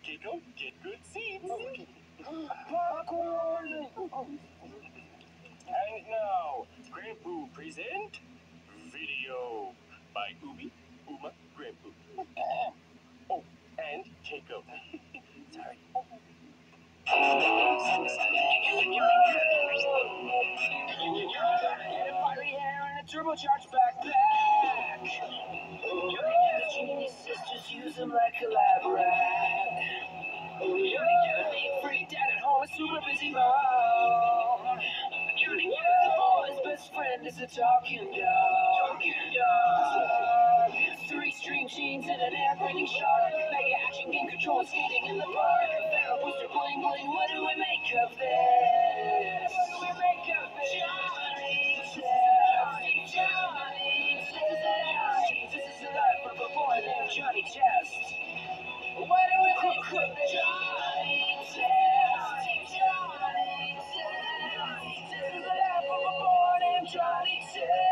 Kako, get good seats. Popcorn! And now, Grampu present Video by Oobi, Uma, Grampu. Oh, and Kako. Sorry. Fiery hair and a turbocharged backpack. Genius sisters use them like a lab rat. Freaked out at home, a super busy mom. The boy's best friend is a talking dog. Three string jeans and an air-breathing shark. Mega action game control skating in the park. Barrel booster bling bling. What do we make of this? Johnny Test. This is the life of a boy named Johnny Test. What do we make of this? Johnny Test. This is the life of a boy named Johnny Test.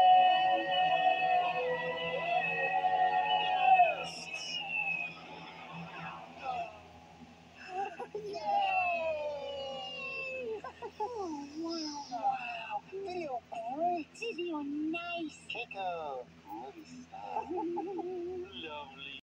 Oh, wow. Video great. Video nice. Kako,